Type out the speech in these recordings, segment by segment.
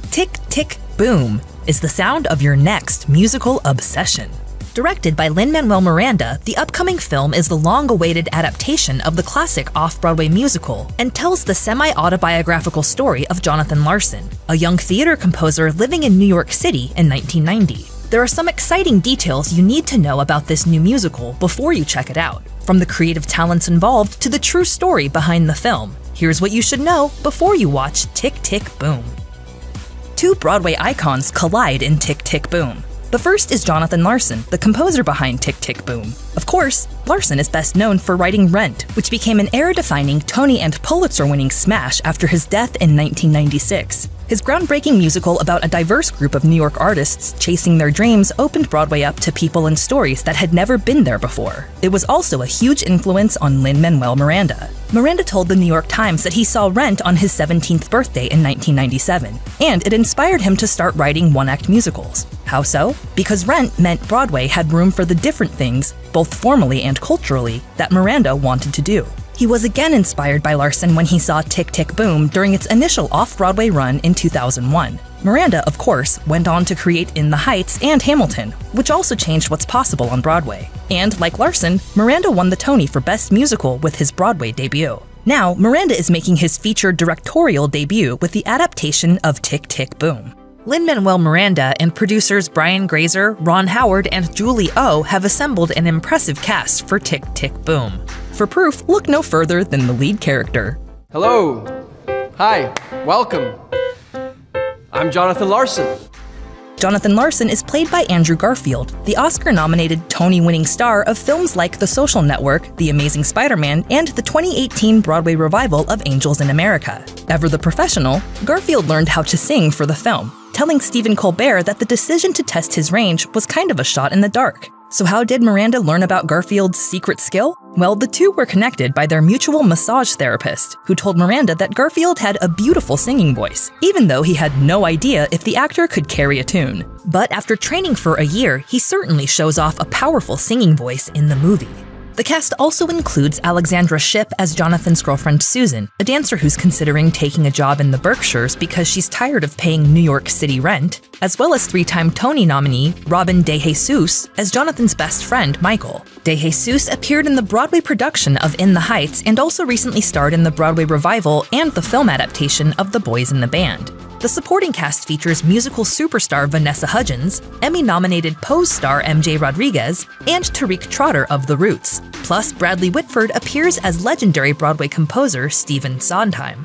Tick, tick, boom is the sound of your next musical obsession. Directed by Lin-Manuel Miranda, the upcoming film is the long-awaited adaptation of the classic off-Broadway musical and tells the semi-autobiographical story of Jonathan Larson, a young theater composer living in New York City in 1990. There are some exciting details you need to know about this new musical before you check it out. From the creative talents involved to the true story behind the film, here's what you should know before you watch Tick, Tick, Boom. Two Broadway icons collide in Tick, Tick, Boom. The first is Jonathan Larson, the composer behind Tick, Tick, Boom. Of course, Larson is best known for writing Rent, which became an era-defining Tony and Pulitzer-winning smash after his death in 1996. His groundbreaking musical about a diverse group of New York artists chasing their dreams opened Broadway up to people and stories that had never been there before. It was also a huge influence on Lin-Manuel Miranda. Miranda told the New York Times that he saw Rent on his 17th birthday in 1997, and it inspired him to start writing one-act musicals. How so? Because Rent meant Broadway had room for the different things, both formally and culturally, that Miranda wanted to do. He was again inspired by Larson when he saw Tick, Tick, Boom during its initial off-Broadway run in 2001. Miranda, of course, went on to create In the Heights and Hamilton, which also changed what's possible on Broadway. And, like Larson, Miranda won the Tony for Best Musical with his Broadway debut. Now, Miranda is making his feature directorial debut with the adaptation of Tick, Tick, Boom. Lin-Manuel Miranda and producers Brian Grazer, Ron Howard, and Julie O have assembled an impressive cast for Tick, Tick, Boom. For proof, look no further than the lead character. Hello. Hi. Welcome. I'm Jonathan Larson. Jonathan Larson is played by Andrew Garfield, the Oscar-nominated Tony-winning star of films like The Social Network, The Amazing Spider-Man, and the 2018 Broadway revival of Angels in America. Ever the professional, Garfield learned how to sing for the film, telling Stephen Colbert that the decision to test his range was kind of a shot in the dark. So how did Miranda learn about Garfield's secret skill? Well, the two were connected by their mutual massage therapist, who told Miranda that Garfield had a beautiful singing voice, even though he had no idea if the actor could carry a tune. But after training for a year, he certainly shows off a powerful singing voice in the movie. The cast also includes Alexandra Shipp as Jonathan's girlfriend Susan, a dancer who's considering taking a job in the Berkshires because she's tired of paying New York City rent, as well as three-time Tony nominee Robin DeJesus as Jonathan's best friend Michael. DeJesus appeared in the Broadway production of In the Heights and also recently starred in the Broadway revival and the film adaptation of The Boys in the Band. The supporting cast features musical superstar Vanessa Hudgens, Emmy-nominated Pose star MJ Rodriguez, and Tariq Trotter of The Roots. Plus, Bradley Whitford appears as legendary Broadway composer Stephen Sondheim.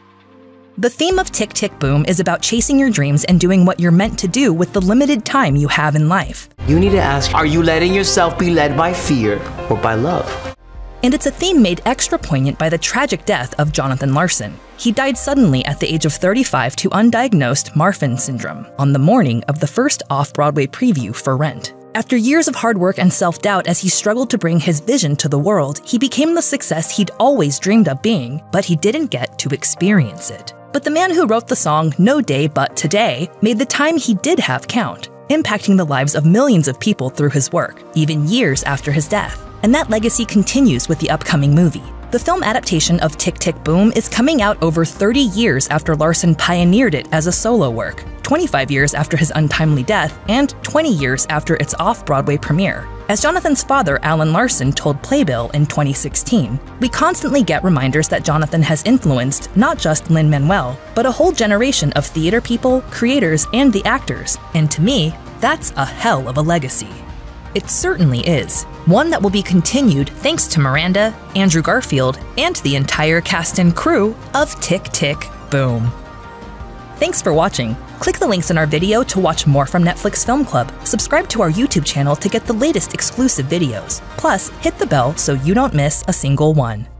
The theme of Tick, Tick, Boom is about chasing your dreams and doing what you're meant to do with the limited time you have in life. You need to ask, are you letting yourself be led by fear or by love? And it's a theme made extra poignant by the tragic death of Jonathan Larson. He died suddenly at the age of 35 to undiagnosed Marfan syndrome on the morning of the first off-Broadway preview for Rent. After years of hard work and self-doubt as he struggled to bring his vision to the world, he became the success he'd always dreamed of being, but he didn't get to experience it. But the man who wrote the song No Day But Today made the time he did have count, impacting the lives of millions of people through his work, even years after his death. And that legacy continues with the upcoming movie. The film adaptation of Tick, Tick, Boom is coming out over 30 years after Larson pioneered it as a solo work, 25 years after his untimely death, and 20 years after its off-Broadway premiere. As Jonathan's father, Alan Larson, told Playbill in 2016, we constantly get reminders that Jonathan has influenced not just Lin-Manuel, but a whole generation of theater people, creators, and the actors. And to me, that's a hell of a legacy. It certainly is. One that will be continued thanks to Miranda, Andrew Garfield, and the entire cast and crew of Tick, Tick, Boom. Thanks for watching. Click the links in our video to watch more from Netflix Film Club. Subscribe to our YouTube channel to get the latest exclusive videos. Plus, hit the bell so you don't miss a single one.